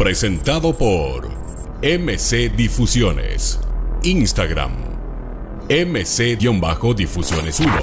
Presentado por MC Difusiones. Instagram MC-Difusiones 1.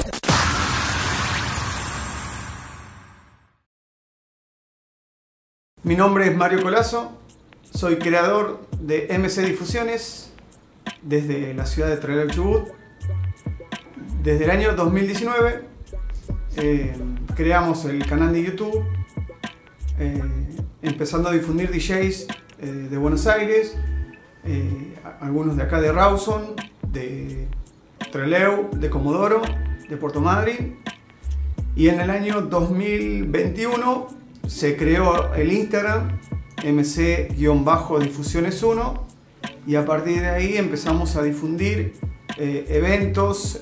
Mi nombre es Mario Colazo, soy creador de MC Difusiones desde la ciudad de Trelew, Chubut. Desde el año 2019 creamos el canal de YouTube, empezando a difundir DJs de Buenos Aires, algunos de acá de Rawson, de Trelew, de Comodoro, de Puerto Madryn. Y en el año 2021 se creó el Instagram MC-Difusiones 1 y a partir de ahí empezamos a difundir eventos,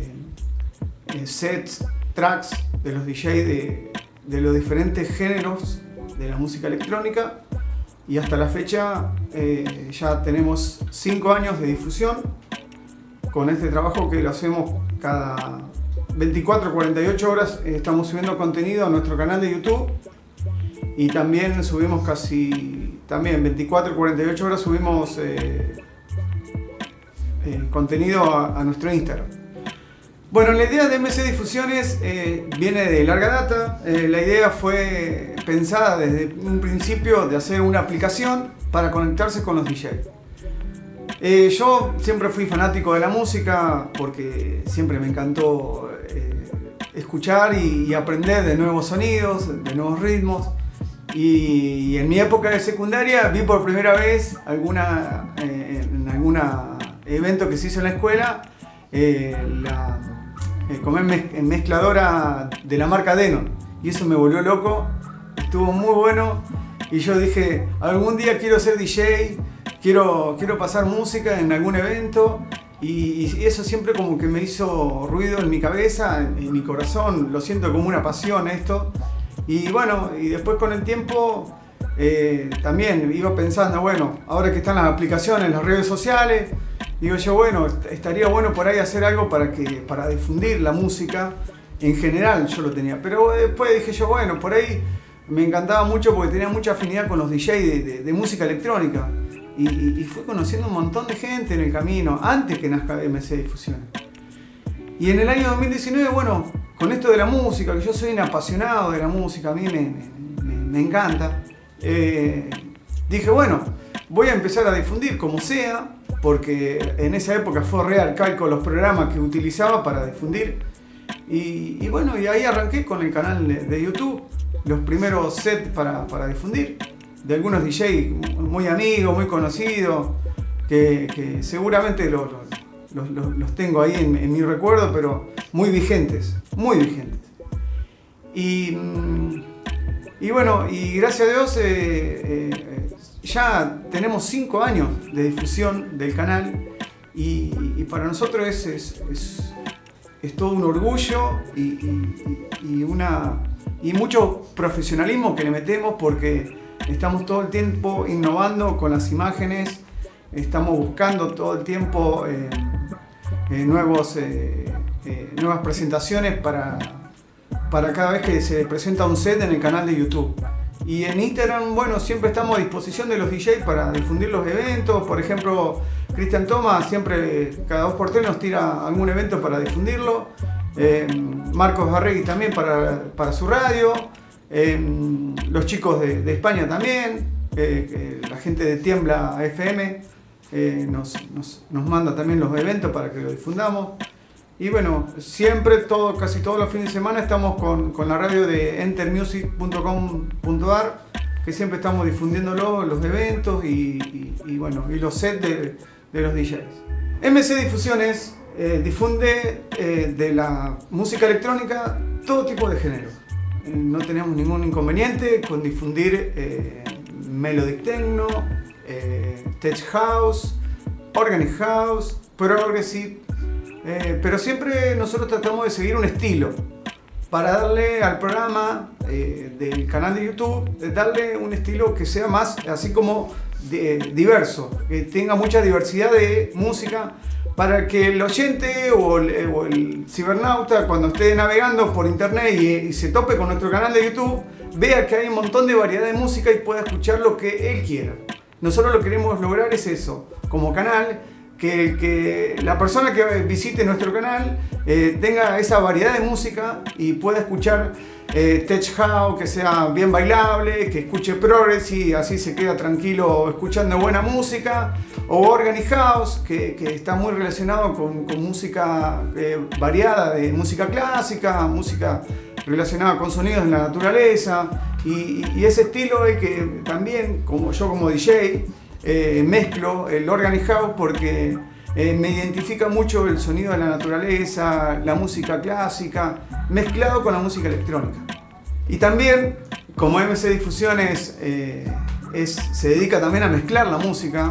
sets, tracks de los DJs de los diferentes géneros de la música electrónica, y hasta la fecha ya tenemos 5 años de difusión con este trabajo que lo hacemos cada 24 48 horas. Estamos subiendo contenido a nuestro canal de YouTube y también subimos también 24 48 horas subimos contenido a nuestro Instagram. Bueno, la idea de MC Difusiones viene de larga data. La idea fue pensada desde un principio de hacer una aplicación para conectarse con los DJs. Yo siempre fui fanático de la música porque siempre me encantó escuchar y aprender de nuevos sonidos, de nuevos ritmos. Y en mi época de secundaria vi por primera vez en algún evento que se hizo en la escuela mezcladora de la marca Denon, y eso me volvió loco, estuvo muy bueno y yo dije, algún día quiero ser DJ, quiero pasar música en algún evento, y eso siempre como que me hizo ruido en mi cabeza, en mi corazón, lo siento como una pasión esto. Y bueno, y después con el tiempo también iba pensando, bueno, ahora que están las aplicaciones, las redes sociales, digo yo, bueno, estaría bueno por ahí hacer algo para difundir la música en general. Yo lo tenía, pero después dije yo, bueno, por ahí me encantaba mucho porque tenía mucha afinidad con los DJs de música electrónica, y fui conociendo un montón de gente en el camino antes que nazca MC Difusiones. Y en el año 2019, bueno, con esto de la música, que yo soy un apasionado de la música, a mí me encanta, dije, bueno, voy a empezar a difundir como sea, porque en esa época fue re arcaico los programas que utilizaba para difundir. Y bueno, y ahí arranqué con el canal de YouTube, los primeros sets para difundir, de algunos DJs muy amigos, muy conocidos, que seguramente los tengo ahí en mi recuerdo, pero muy vigentes, muy vigentes. Y bueno, y gracias a Dios ya tenemos 5 años de difusión del canal, y para nosotros es todo un orgullo y mucho profesionalismo que le metemos, porque estamos todo el tiempo innovando con las imágenes, estamos buscando todo el tiempo nuevas presentaciones para cada vez que se presenta un set en el canal de YouTube. Y en Instagram, bueno, siempre estamos a disposición de los DJs para difundir los eventos. Por ejemplo, Cristian Thomas siempre cada 2x3 nos tira algún evento para difundirlo. Marcos Barregui también para su radio. Los chicos de España también. La gente de Tiembla FM nos manda también los eventos para que lo difundamos. Y bueno, siempre, casi todos los fines de semana estamos con la radio de entermusic.com.ar, que siempre estamos difundiéndolo, los eventos y bueno, y los sets de los DJs. MC Difusiones difunde de la música electrónica todo tipo de género. No tenemos ningún inconveniente con difundir melodic techno, tech house, organic house, progressive. Pero siempre nosotros tratamos de seguir un estilo para darle al programa del canal de YouTube, darle un estilo que sea más así como diverso, que tenga mucha diversidad de música, para que el oyente o el cibernauta, cuando esté navegando por internet y se tope con nuestro canal de YouTube, vea que hay un montón de variedad de música y pueda escuchar lo que él quiera. Nosotros lo que queremos lograr es eso, como canal, que la persona que visite nuestro canal tenga esa variedad de música y pueda escuchar tech house, que sea bien bailable, que escuche progressive, así se queda tranquilo escuchando buena música, o organic house, que está muy relacionado con música variada, de música clásica, música relacionada con sonidos de la naturaleza, y ese estilo es que también, como yo como DJ, mezclo el organic house porque me identifica mucho el sonido de la naturaleza, la música clásica, mezclado con la música electrónica. Y también, como MC Difusiones se dedica también a mezclar la música,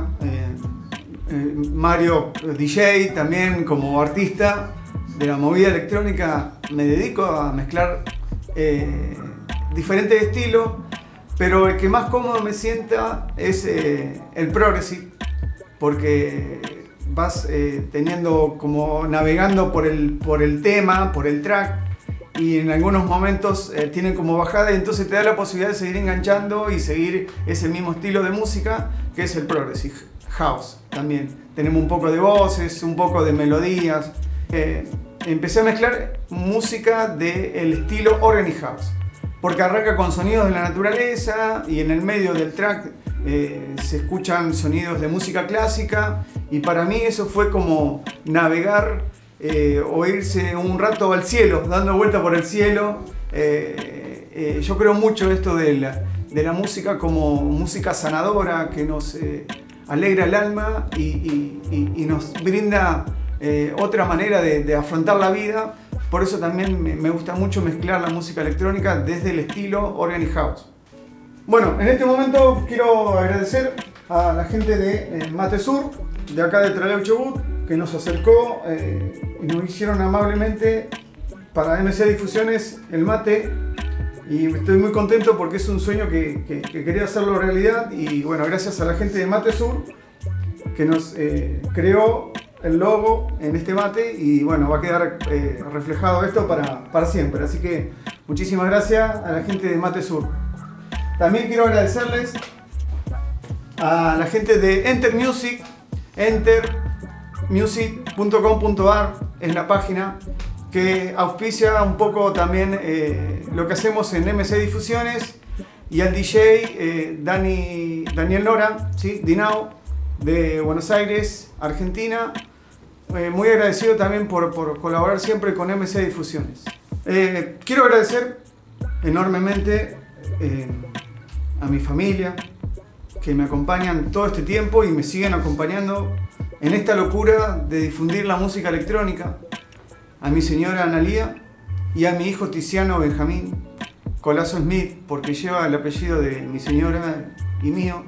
Mario DJ también como artista de la movida electrónica, me dedico a mezclar diferentes estilos, pero el que más cómodo me sienta es el progressive, porque vas teniendo como navegando por el tema, por el track, y en algunos momentos tienen como bajada, y entonces te da la posibilidad de seguir enganchando y seguir ese mismo estilo de música que es el progressive house. También tenemos un poco de voces, un poco de melodías. Empecé a mezclar música del estilo organic house, porque arranca con sonidos de la naturaleza y en el medio del track se escuchan sonidos de música clásica, y para mí eso fue como navegar o irse un rato al cielo, dando vuelta por el cielo. Yo creo mucho esto de la música como música sanadora, que nos alegra el alma y nos brinda otra manera de afrontar la vida. Por eso también me gusta mucho mezclar la música electrónica desde el estilo organic house. Bueno, en este momento quiero agradecer a la gente de Mate Sur, de acá de Trelew Chubut, que nos acercó y nos hicieron amablemente para MC Difusiones el mate, y estoy muy contento porque es un sueño que quería hacerlo realidad. Y bueno, gracias a la gente de Mate Sur que nos creó el logo en este mate, y bueno, va a quedar reflejado esto para siempre. Así que muchísimas gracias a la gente de Mate Sur. También quiero agradecerles a la gente de Enter Music. entermusic.com.ar es la página que auspicia un poco también lo que hacemos en MC Difusiones, y al DJ Daniel Nora, ¿sí? Dinao, de Buenos Aires, Argentina. Muy agradecido también por colaborar siempre con MC Difusiones. Quiero agradecer enormemente a mi familia, que me acompañan todo este tiempo y me siguen acompañando en esta locura de difundir la música electrónica, a mi señora Analía y a mi hijo Tiziano Benjamín Colazo Smith, porque lleva el apellido de mi señora y mío.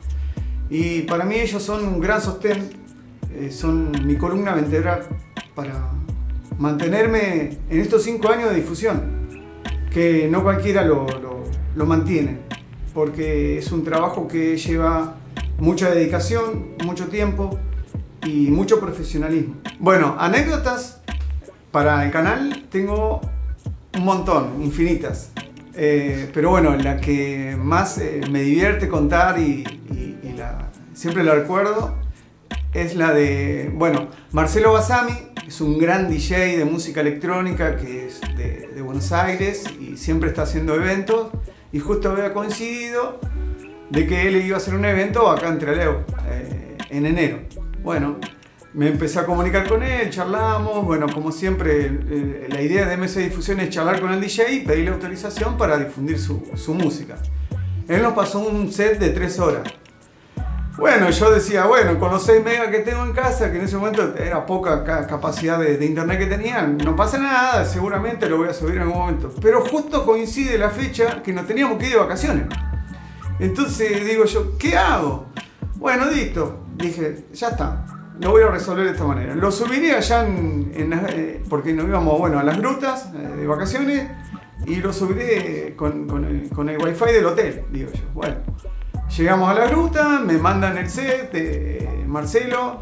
Y para mí ellos son un gran sostén, son mi columna vertebral para mantenerme en estos 5 años de difusión, que no cualquiera lo mantiene, porque es un trabajo que lleva mucha dedicación, mucho tiempo y mucho profesionalismo. Bueno, anécdotas para el canal tengo un montón, infinitas. Pero bueno, la que más me divierte contar y siempre la recuerdo es la de, bueno, Marcelo Basami. Es un gran DJ de música electrónica que es de Buenos Aires y siempre está haciendo eventos, y justo había coincidido de que él iba a hacer un evento acá en Trelew en enero. Bueno, me empecé a comunicar con él, charlamos, bueno, como siempre la idea de MC Difusión es charlar con el DJ y pedirle autorización para difundir su música. Él nos pasó un set de 3 horas. Bueno, yo decía, bueno, con los 6 megas que tengo en casa, que en ese momento era poca capacidad de internet que tenía, no pasa nada, seguramente lo voy a subir en algún momento. Pero justo coincide la fecha que nos teníamos que ir de vacaciones. Entonces digo yo, ¿qué hago? Bueno, listo, dije, ya está, lo voy a resolver de esta manera. Lo subiré allá porque nos íbamos, bueno, a las grutas de vacaciones, y lo subiré con el wifi del hotel, digo yo. Bueno, llegamos a la gruta, me mandan el set de Marcelo,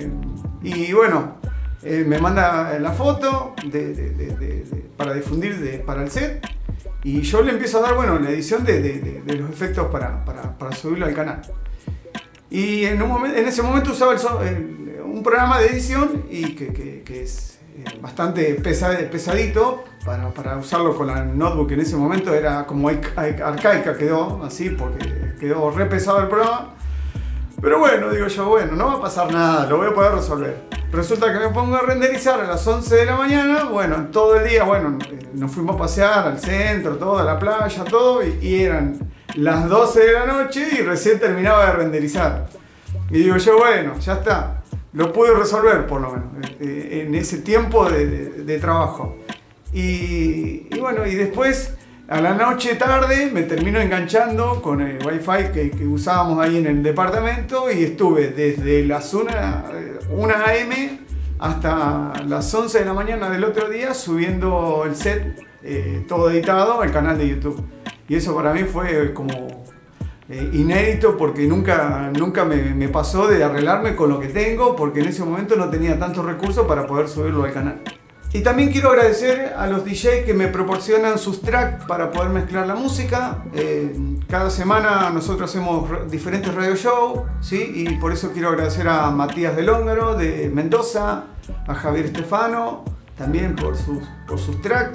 y bueno, me manda la foto para difundir para el set, Y yo le empiezo a dar, bueno, la edición de los efectos para subirlo al canal. Y en ese momento usaba un programa de edición y que es bastante pesadito para usarlo con la notebook, que en ese momento era como arcaica, quedó así, porque quedó re pesado el programa. Pero bueno, digo yo, bueno, no va a pasar nada, lo voy a poder resolver. Resulta que me pongo a renderizar a las 11 de la mañana, bueno, todo el día, bueno, nos fuimos a pasear al centro, todo, a la playa, todo, y eran las 12 de la noche y recién terminaba de renderizar. Y digo yo, bueno, ya está, lo pude resolver por lo menos, en ese tiempo de trabajo. Y bueno, y después, a la noche tarde, me termino enganchando con el wifi que usábamos ahí en el departamento y estuve desde las 1 AM hasta las 11 de la mañana del otro día subiendo el set todo editado al canal de YouTube. Y eso para mí fue como inédito, porque nunca me pasó de arreglarme con lo que tengo, porque en ese momento no tenía tantos recursos para poder subirlo al canal. Y también quiero agradecer a los DJs que me proporcionan sus tracks para poder mezclar la música. Cada semana nosotros hacemos diferentes radio shows, ¿sí? Y por eso quiero agradecer a Matías del Hóngaro de Mendoza, a Javier Estefano también por sus tracks,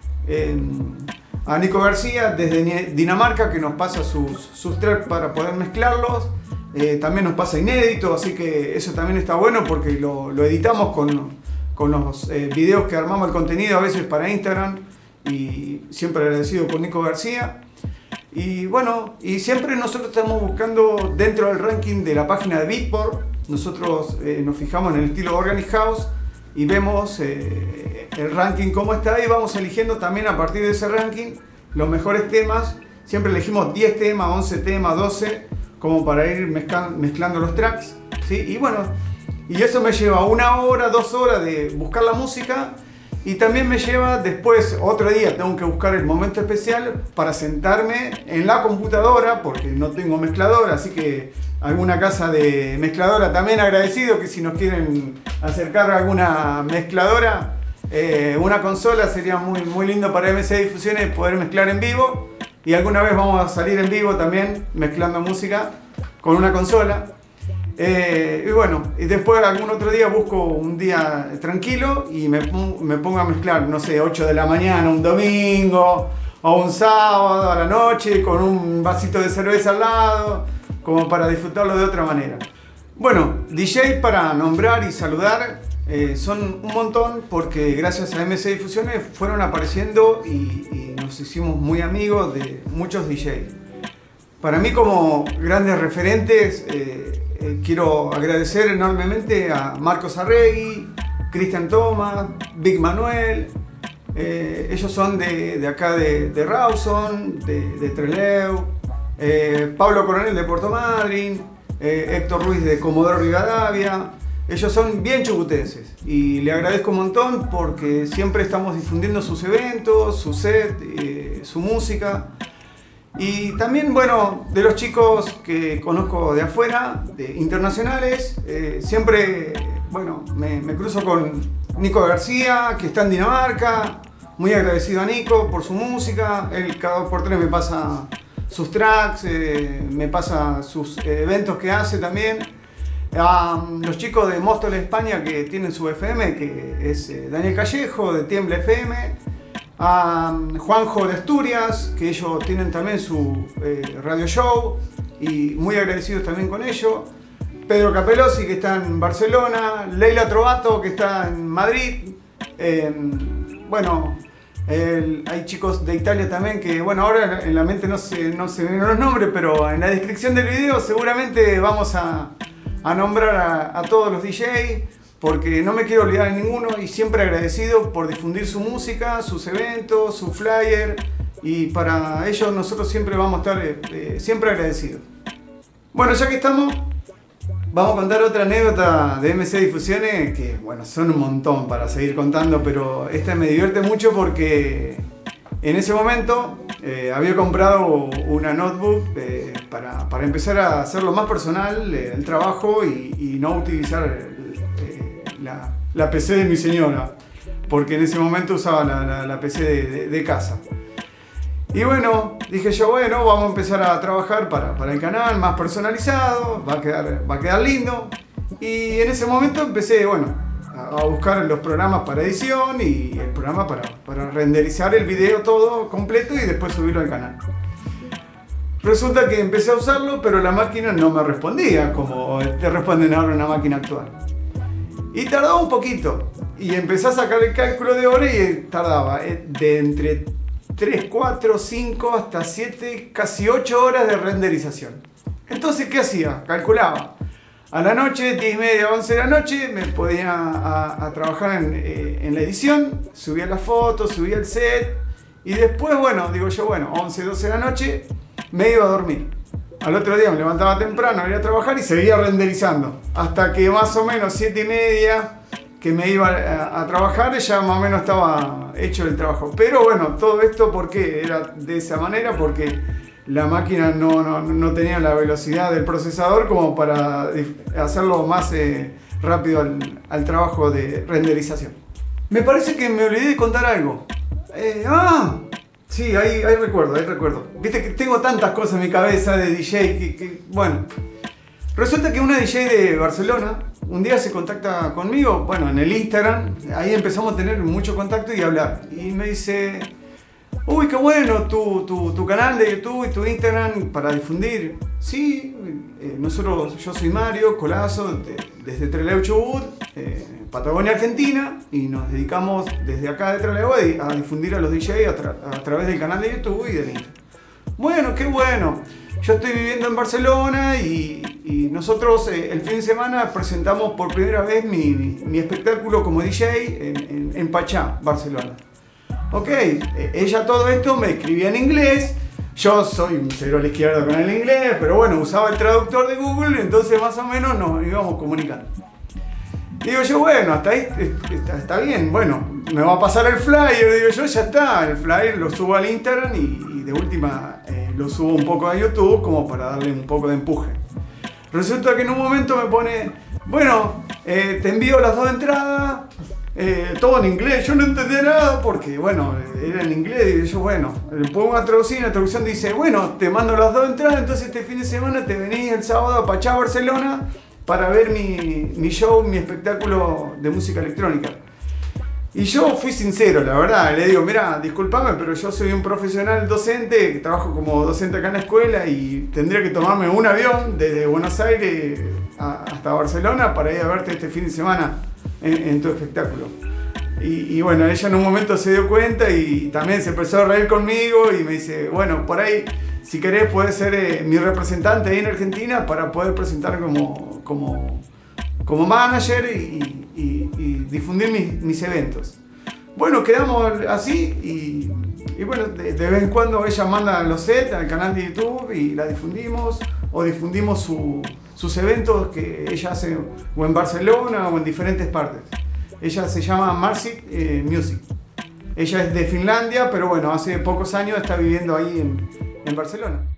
a Nico García desde Dinamarca, que nos pasa sus tracks para poder mezclarlos. También nos pasa inédito, así que eso también está bueno porque lo editamos con los videos que armamos el contenido a veces para Instagram, y siempre agradecido con Nico García. Y bueno, y siempre nosotros estamos buscando dentro del ranking de la página de Beatport. Nosotros nos fijamos en el estilo Organic House y vemos el ranking cómo está, y vamos eligiendo también a partir de ese ranking los mejores temas. Siempre elegimos 10 temas, 11 temas, 12, como para ir mezclando los tracks, ¿sí? Y bueno, y eso me lleva 1 hora, 2 horas de buscar la música, y también me lleva después, otro día tengo que buscar el momento especial para sentarme en la computadora, porque no tengo mezcladora, así que alguna casa de mezcladora también agradecido, que si nos quieren acercar a alguna mezcladora, una consola sería muy lindo para MC Difusiones poder mezclar en vivo, y alguna vez vamos a salir en vivo también mezclando música con una consola. Y bueno, y después algún otro día busco un día tranquilo y me pongo a mezclar, no sé, 8 de la mañana, un domingo, o un sábado a la noche, con un vasito de cerveza al lado, como para disfrutarlo de otra manera. Bueno, DJ para nombrar y saludar son un montón, porque gracias a MC Difusiones fueron apareciendo y nos hicimos muy amigos de muchos DJs. Para mí, como grandes referentes, quiero agradecer enormemente a Marcos Arregui, Cristian Thomas, Big Manuel. Ellos son de acá de Rawson, de Trelew, Pablo Coronel de Puerto Madryn, Héctor Ruiz de Comodoro Rivadavia. Ellos son bien chubutenses y le agradezco un montón, porque siempre estamos difundiendo sus eventos, su set, su música. Y también, bueno, de los chicos que conozco de afuera, internacionales, siempre, bueno, me cruzo con Nico García, que está en Dinamarca. Muy agradecido a Nico por su música. Él cada 2 por 3 me pasa sus tracks, me pasa sus eventos que hace también. A los chicos de Móstoles, España, que tienen su FM, que es Daniel Callejo de Tiemble FM. A Juanjo de Asturias, que ellos tienen también su radio show, y muy agradecidos también con ellos. Pedro Capelossi, que está en Barcelona. Leila Trovato, que está en Madrid. Bueno, hay chicos de Italia también, que bueno, ahora en la mente no se ven los nombres, pero en la descripción del video seguramente vamos a nombrar a todos los DJs, porque no me quiero olvidar de ninguno, y siempre agradecido por difundir su música, sus eventos, su flyer, y para ellos nosotros siempre vamos a estar siempre agradecidos. Bueno, ya que estamos, vamos a contar otra anécdota de MC Difusiones, que bueno, son un montón para seguir contando, pero esta me divierte mucho porque en ese momento había comprado una notebook para empezar a hacerlo más personal el trabajo, y no utilizar la PC de mi señora, porque en ese momento usaba la PC de casa. Y bueno, dije yo, bueno, vamos a empezar a trabajar para el canal, más personalizado, va a quedar lindo. Y en ese momento empecé, bueno, a buscar los programas para edición y el programa para renderizar el video todo completo y después subirlo al canal. Resulta que empecé a usarlo, pero la máquina no me respondía como te responden ahora en una máquina actual. Y tardaba un poquito. Y empecé a sacar el cálculo de horas y tardaba de entre 3, 4, 5 hasta 7, casi 8 horas de renderización. Entonces, ¿qué hacía? Calculaba. A la noche, 10:30, 11 de la noche, me podía a trabajar en la edición, subía las fotos, subía el set. Y después, bueno, digo yo, bueno, 11, 12 de la noche, me iba a dormir. Al otro día me levantaba temprano, iba a trabajar y seguía renderizando. Hasta que más o menos 7:30 que me iba a trabajar, ya más o menos estaba hecho el trabajo. Pero bueno, todo esto, ¿por qué era de esa manera? Porque la máquina no tenía la velocidad del procesador como para hacerlo más rápido al trabajo de renderización. Me parece que me olvidé de contar algo. Sí, ahí recuerdo. Viste que tengo tantas cosas en mi cabeza de DJ bueno. Resulta que una DJ de Barcelona un día se contacta conmigo, bueno, en el Instagram. Ahí empezamos a tener mucho contacto y a hablar. Y me dice, uy, qué bueno tu canal de YouTube y tu Instagram para difundir. Sí, yo soy Mario Colazo, desde Trelew Chubut, Patagonia, Argentina, y nos dedicamos desde acá de Trelew a difundir a los DJs a través del canal de YouTube y del Instagram. Bueno, qué bueno. Yo estoy viviendo en Barcelona y nosotros el fin de semana presentamos por primera vez mi espectáculo como DJ en Pachá, Barcelona. Ok, ella todo esto me escribía en inglés. Yo soy un cero a la izquierda con el inglés, pero bueno, usaba el traductor de Google, entonces más o menos nos íbamos comunicando. Digo yo, bueno, hasta ahí está bien, bueno, me va a pasar el flyer, digo yo, ya está, el flyer lo subo al Instagram y de última lo subo un poco a YouTube como para darle un poco de empuje. Resulta que en un momento me pone, bueno, te envío las 2 entradas, todo en inglés. Yo no entendía nada porque, bueno, era en inglés. Y yo, bueno, le pongo una traducción y la traducción dice, bueno, te mando las 2 entradas, entonces este fin de semana te venís el sábado a Pachá, Barcelona, para ver mi show, mi espectáculo de música electrónica. Y yo fui sincero, la verdad, le digo, mira, discúlpame, pero yo soy un profesional docente, que trabajo como docente acá en la escuela y tendría que tomarme un avión desde Buenos Aires hasta Barcelona para ir a verte este fin de semana en tu espectáculo. Y bueno, ella en un momento se dio cuenta y también se empezó a reír conmigo y me dice, bueno, por ahí, si querés, puedes ser mi representante ahí en Argentina para poder presentar como manager y difundir mis eventos. Bueno, quedamos así y bueno, de vez en cuando ella manda los sets al canal de YouTube y la difundimos o difundimos sus eventos que ella hace o en Barcelona o en diferentes partes. Ella se llama Marcy Music. Ella es de Finlandia, pero bueno, hace pocos años está viviendo ahí en Barcelona.